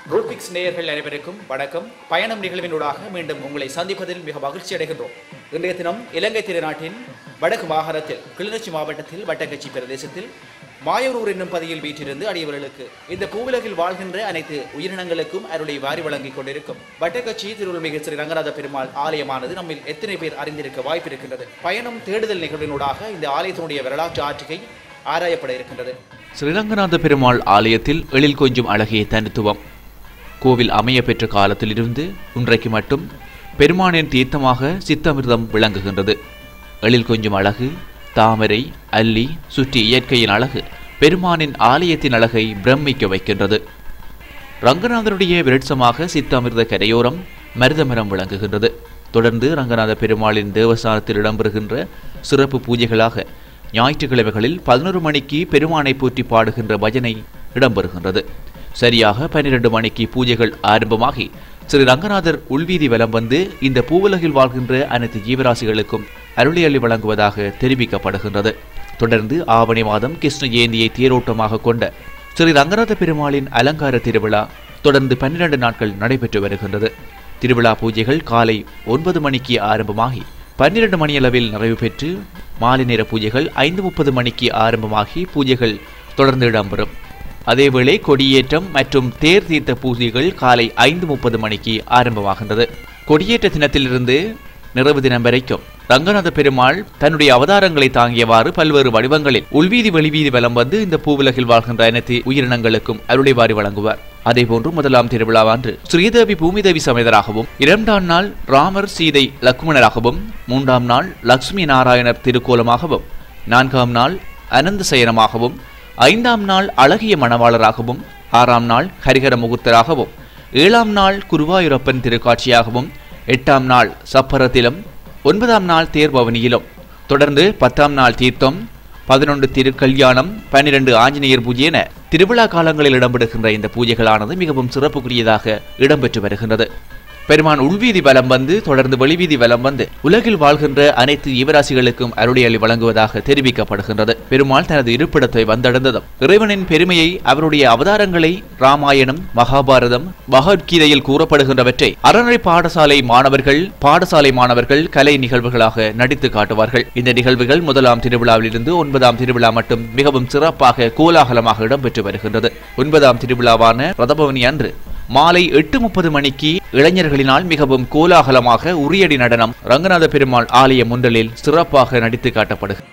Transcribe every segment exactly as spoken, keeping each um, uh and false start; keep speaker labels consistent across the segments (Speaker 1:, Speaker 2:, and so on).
Speaker 1: ரூட்பிக்ஸ் நேயர்கள் அனைவருக்கும் வணக்கம். பயணம் நிகழ்வினூடாக மீண்டும் உங்களை சந்திப்பதில் மிக மகிழ்ச்சி அடைகின்றோம். இன்றைய தினம் இலங்கை திருநாட்டின் வடக்கு மாகாணத்தில் கிளிநொச்சி மாவட்டத்தில் வட்டக்கச்சி பிரதேசத்தில் மாயூர் என்னும் பதியில் வீற்றிருந்து அடியவர்களுக்கு இந்த பூவுலகில் வாழ்கின்ற அனைத்து உயிரினங்களுக்கும் அருளை வாரி வழங்கிக் கொண்டிருக்கும் வட்டக்கச்சி திருவுள்மிகு ஸ்ரீ ரங்கநாத பெருமாள் ஆலயமானது நம்மில் எத்தனை பேர் அறிந்திருக்க வாய்ப்பு இருக்கின்றது. பயணம் தேடுதல் நிகழ்வினூடாக இந்த ஆலயத்தினுடைய வரலாற்று ஆற்றுகை ஆராயப்பட இருக்கின்றது.
Speaker 2: ஸ்ரீரங்கநாத பெருமாள் ஆலயத்தில் எழில் கொஞ்சம் அழகிய தனித்துவம். கோவில் அமைய பெற்ற காலத்திலிருந்து இன்றைக்கு மட்டும் பெருமானின் தீர்த்தமாக சித்தமிர்தம் விளங்குகின்றது. எழில் கொஞ்சம் அழகு, தாமரை, அல்லி சுற்றி இயற்கையின் அழகு பெருமானின் ஆலயத்தின் அழகை பிரமிக்க வைக்கின்றது. ரங்கநாதருடைய விருட்சமாக சித்தமிர்த கரையோரம் மருதமரம் விளங்குகின்றது. தொடர்ந்து ரங்கநாத பெருமாளின் தேவஸ்தானத்தில் இடம்பெறுகின்ற சிறப்பு பூஜைகளாக ஞாயிற்றுக்கிழமைகளில் பதினொரு மணிக்கு பெருமானை போற்றி பாடுகின்ற பஜனை இடம்பெறுகின்றது. சரியாக பன்னிரண்டு மணிக்கு பூஜைகள் ஆரம்பமாகி ஸ்ரீ ரங்கநாதர் உள்வீதி வலம் வந்து இந்த பூவுலகில் வாழ்கின்ற அனைத்து ஜீவராசிகளுக்கும் அருளியள்ளி வழங்குவதாக தெரிவிக்கப்படுகின்றது. தொடர்ந்து ஆவணி மாதம் கிருஷ்ண ஜெயந்தியை தேரோட்டமாக கொண்ட ஸ்ரீ ரங்கநாத பெருமாளின் அலங்கார திருவிழா தொடர்ந்து பன்னிரண்டு நாட்கள் நடைபெற்று வருகின்றது. திருவிழா பூஜைகள் காலை ஒன்பது மணிக்கு ஆரம்பமாகி பன்னிரண்டு மணியளவில் நிறைவு பெற்று மாலை நேர பூஜைகள் ஐந்து முப்பது மணிக்கு ஆரம்பமாகி பூஜைகள் தொடர்ந்து இடம்பெறும். அதேவேளை கொடியேற்றம் மற்றும் தேர் தீர்த்த பூஜைகள் காலை ஐந்து முப்பது மணிக்கு ஆரம்பமாகின்றது. கொடியேற்ற தினத்திலிருந்து நிறைவு தினம் வரைக்கும் ரங்கநாத பெருமாள் தன்னுடைய அவதாரங்களை தாங்கியவாறு பல்வேறு வடிவங்களில் உள்வீதி வெளிவீதி வலம் வந்து இந்த பூவுலகில் வாழ்கின்ற அனைத்து உயிரினங்களுக்கும் அருளை வாரி வழங்குவார். அதேபோன்று முதலாம் திருவிழாவன்று ஸ்ரீதேவி பூமிதேவி சமேதராகவும், இரண்டாம் நாள் ராமர் சீதை லக்ஷ்மணராகவும், மூன்றாம் நாள் லட்சுமி நாராயணர் திருக்கோலமாகவும், நான்காம் நாள் அனந்த சயனமாகவும், ஐந்தாம் நாள் அழகிய மணவாளராகவும், ஆறாம் நாள் ஹரிஹர முகூர்த்தராகவும், ஏழாம் நாள் குருவாயூரப்பன் திருக்காட்சியாகவும், எட்டாம் நாள் சப்பரத்திலும், ஒன்பதாம் நாள் தேர்பவனியிலும், தொடர்ந்து பத்தாம் நாள் தீர்த்தம், பதினொன்று திருக்கல்யாணம், பன்னிரண்டு ஆஞ்சநேயர் பூஜை என திருவிழா காலங்களில் இடம்பெறுகின்ற இந்த பூஜைகளானது மிகவும் சிறப்புக்குரியதாக இடம்பெற்று வருகின்றது. பெருமான் உள்வீதி வலம் வந்து தொடர்ந்து வெளிவீதி வலம் வந்து உலகில் வாழ்கின்ற அனைத்து ஜீவராசிகளுக்கும் அருளியளி வழங்குவதாக தெரிவிக்கப்படுகின்றது. பெருமாள் தனது இருப்பிடத்தை வந்தடைந்ததும் இறைவனின் பெருமையை, அவருடைய அவதாரங்களை ராமாயணம், மகாபாரதம், பகவத்கீதையில் கூறப்படுகின்றவற்றை அறநிலை பாடசாலை மாணவர்கள் பாடசாலை மாணவர்கள் கலை நிகழ்வுகளாக நடித்து காட்டுவார்கள். இந்த நிகழ்வுகள் முதலாம் திருவிழாவிலிருந்து ஒன்பதாம் திருவிழா மட்டும் மிகவும் சிறப்பாக கோலாகலமாக இடம்பெற்று வருகின்றது. ஒன்பதாம் திருவிழாவான ரதபவனி அன்று மாலை எட்டு முப்பது மணிக்கு இளைஞர்களினால் மிகவும் கோலாகலமாக உரியடி நடனம் ரங்கநாத பெருமாள் ஆலய முன்றலில் சிறப்பாக நடித்து காட்டப்படுகிறது.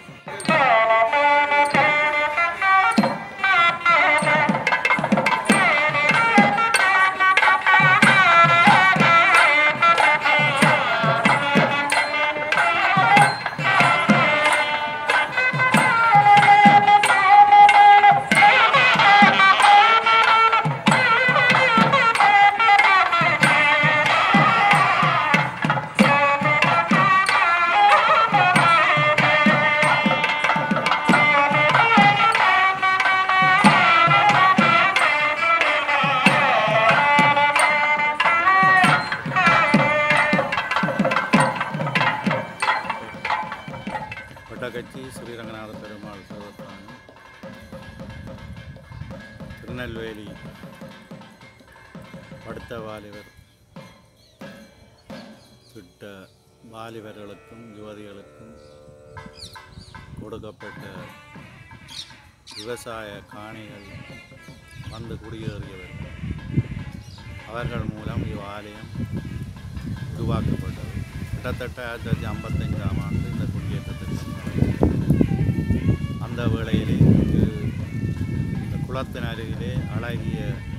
Speaker 3: வட்டக்கச்சி ஸ்ரீரங்கநாத பெருமாள் தேவஸ்தானம் திருநெல்வேலி படுத்த வாலிபர் திட்ட வாலிபர்களுக்கும் யுவதிகளுக்கும் கொடுக்கப்பட்ட விவசாய காணிகள் வந்து குடியேறியவர்கள் அவர்கள் மூலம் இவ்வாலயம் உருவாக்கப்பட்டது. கிட்டத்தட்ட ஆயிரத்தி தொள்ளாயிரத்தி ஐம்பத்தஞ்சாம் ஆண்டு இந்த குடியேற்றத்திற்கு அந்த வேளையிலே இந்த குளத்தின் அருகிலே அழகிய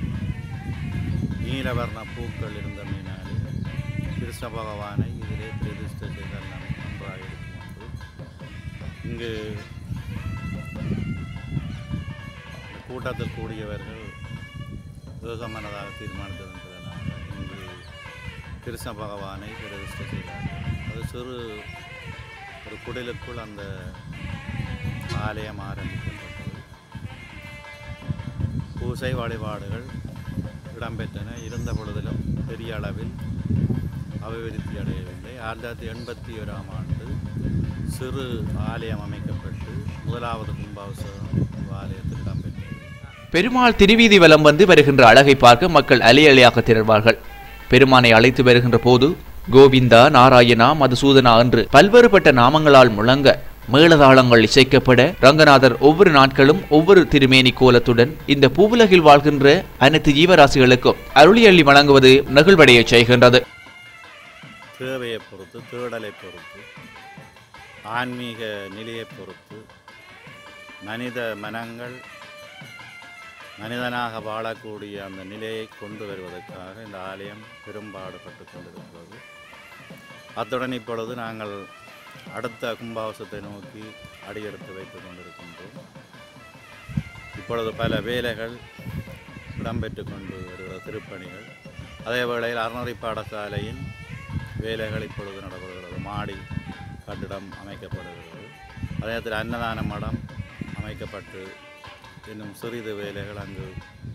Speaker 3: நீலவர்ண பூக்கள் இருந்தமையினாலே கிருஷ்ண பகவானை இதிலே பிரதிஷ்டை செய்தல் நன்றாக இருக்கும். இங்கு கூட்டத்தில் கூடியவர்கள் ஏகமனதாக தீர்மானித்ததென்பதனால இங்கு கிருஷ்ண பகவானை பிரதிஷ்டை செய்தார்கள். அது சிறு ஒரு குடிலுக்குள் அந்த ஆலயம் ஆரம்பிக்கப்பட்டது. பூசை வழிபாடுகள் இடம்பெற்றன. இருந்த பொழுதிலும் பெரிய அளவில் அபிவிருத்தி அடையவில்லை. ஆயிரத்தி தொள்ளாயிரத்தி எண்பத்தி ஓராம் ஆண்டு சிறு ஆலயம் அமைக்கப்பட்டு முதலாவது கும்பாபிஷேகம் ஆலயத்தில் இடம்பெற்றது.
Speaker 2: பெருமாள் திருவீதி வலம் வந்து வருகின்ற அழகை பார்க்க மக்கள் அலையலையாக திரள்வார்கள். பெருமானை அழைத்து வருகின்ற போது கோவிந்தா, நாராயணா, மதுசூதனா என்று பல்வேறுபட்ட நாமங்களால் முழங்க மேளதாளங்கள் இசைக்கப்பட ரங்கநாதர் ஒவ்வொரு நாட்களும் ஒவ்வொரு திருமேனி கோலத்துடன் இந்த பூவுலகில் வாழ்கின்ற அனைத்து ஜீவராசிகளுக்கும் அருளி அள்ளி வழங்குவது நெகிழ்வடைய செய்கின்றது.
Speaker 3: தேவையை பொறுத்து, தேடலை பொறுத்து, ஆன்மீக நிலையை பொறுத்து மனித மனங்கள் மனிதனாக வாழக்கூடிய அந்த நிலையை கொண்டு வருவதற்காக இந்த ஆலயம் பெரும்பாடுபட்டு கொண்டிருக்கிறது. அத்துடன் இப்பொழுது நாங்கள் அடுத்த கும்பாவசத்தை நோக்கி அடியெடுத்து வைத்து கொண்டிருக்கின்றோம். இப்பொழுது பல வேலைகள் இடம்பெற்று கொண்டு வருகிற திருப்பணிகள், அதே வேளையில் அறநெறி பாடசாலையின் வேலைகள் இப்பொழுது நடைபெறுகிறது. மாடி கட்டிடம் அமைக்கப்படுகிறது. அதே நேரத்தில் அன்னதான மடம் அமைக்கப்பட்டு இன்னும் சிறிது வேலைகள் அங்கு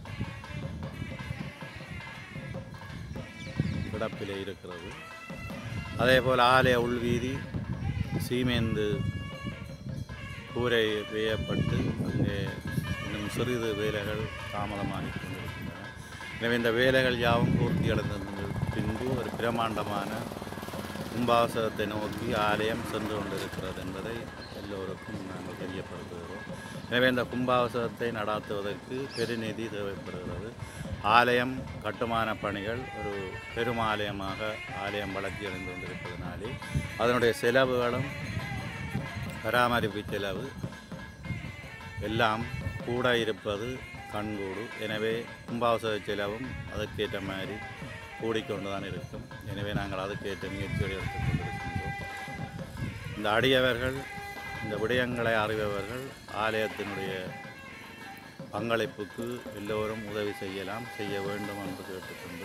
Speaker 3: கிடப்பிலே இருக்கிறது. அதே போல் ஆலய உள்வீதி சீமேந்து கூரை வேயப்பட்டு அங்கே இன்னும் சிறிது வேலைகள் தாமதமாகி கொண்டிருக்கின்றன. எனவே இந்த வேலைகள் யாவும் பூர்த்தி அடைந்த பின்பு ஒரு பிரமாண்டமான கும்பாவசத்தை நோக்கி ஆலயம் சென்று கொண்டிருக்கிறது என்பதை எல்லோருக்கும் நாங்கள் தெரியப்படுத்துகிறோம். எனவே இந்த கும்பாவசத்தை நடாத்துவதற்கு பெருநிதி தேவைப்படுகிறது. ஆலயம் கட்டுமான பணிகள் ஒரு பெருமாலயமாக ஆலயம் வளர்ச்சி அடைந்து கொண்டிருப்பதனாலே அதனுடைய செலவுகளும் பராமரிப்பு செலவு எல்லாம் கூட இருப்பது கண்கூடு. எனவே கும்பாவச செலவும் அதற்கேற்ற மாதிரி கூடிக்கொண்டு தான் இருக்கும். எனவே நாங்கள் அதுக்கேற்ற முயற்சிகளை எடுத்துக் கொண்டிருக்கின்றோம். இந்த அடியவர்கள், இந்த விடயங்களை அறிபவர்கள் ஆலயத்தினுடைய பங்களிப்புக்கு எல்லோரும் உதவி செய்யலாம், செய்ய வேண்டும் என்று கேட்டுக்கொண்டு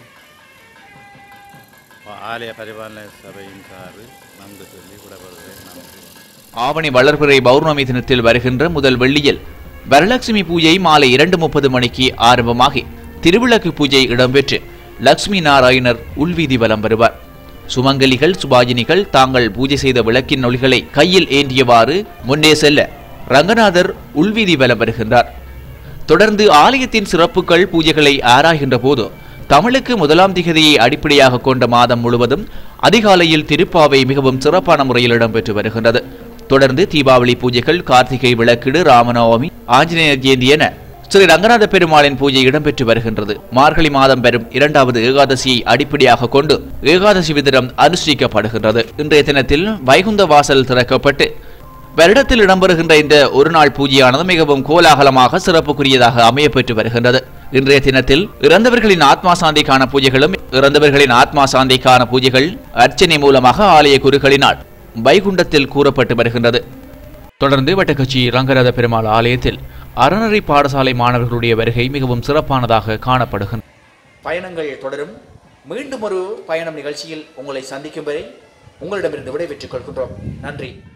Speaker 3: ஆலய பரிபாலன சபையின் சார்பில் நன்றி சொல்லி விடப்படுகிறேன். நன்றி.
Speaker 2: ஆவணி வளர்பிறை பௌர்ணமி தினத்தில் வருகின்ற முதல் வெள்ளியில் வரலட்சுமி பூஜை மாலை இரண்டு முப்பது மணிக்கு ஆரம்பமாகி திருவிளக்கு பூஜை இடம்பெற்று லட்சுமி நாராயணர் உள்வீதி வலம் வருவார். சுமங்கலிகள், சுபாஜினிகள் தாங்கள் பூஜை செய்த விளக்கின் ஒளிகளை கையில் ஏந்தியவாறு முன்னே செல்ல ரங்கநாதர் உள்வீதி வலம் வருகின்றார். தொடர்ந்து ஆலயத்தின் சிறப்புகள் பூஜைகளை ஆராய்கின்ற போது தமிழுக்கு முதலாம் திகதியை அடிப்படையாக கொண்ட மாதம் முழுவதும் அதிகாலையில் திருப்பாவை மிகவும் சிறப்பான முறையில் இடம்பெற்று வருகின்றது. தொடர்ந்து தீபாவளி பூஜைகள், கார்த்திகை விளக்கீடு, ராமநவமி, ஆஞ்சநேயர் ஜெயந்தி என ஸ்ரீ ரங்கநாத பெருமாளின் பூஜை இடம்பெற்று வருகின்றது. மார்கழி மாதம் பெறும் இரண்டாவது ஏகாதசியை அடிப்படையாக கொண்டு ஏகாதசி விதிரம் அனுஷ்டிக்கப்படுகின்றது. இன்றைய தினத்தில் வைகுந்த வாசல் திறக்கப்பட்டு வருடத்தில் இடம்பெறுகின்ற இந்த ஒரு நாள் பூஜையானது மிகவும் கோலாகலமாக சிறப்புக்குரியதாக அமையப்பெற்று வருகின்றது. இன்றைய தினத்தில் இறந்தவர்களின் ஆத்மா சாந்திக்கான பூஜைகளும் இறந்தவர்களின் ஆத்மா சாந்திக்கான பூஜைகள் அர்ச்சனை மூலமாக ஆலய குருக்களினால் வைகுண்டத்தில் கூறப்பட்டு வருகின்றது. தொடர்ந்து வட்டக்கச்சி ரங்கநாத பெருமாள் ஆலயத்தில் அறநெறி பாடசாலை மாணவர்களுடைய வருகை மிகவும் சிறப்பானதாக காணப்படுகின்றது.
Speaker 1: பயணங்கள் தொடரும். மீண்டும் ஒரு பயணம் நிகழ்ச்சியில் உங்களை சந்திக்கும் வரை உங்களிடமிருந்து விடைபெற்றுக் கொள்கின்றோம். நன்றி.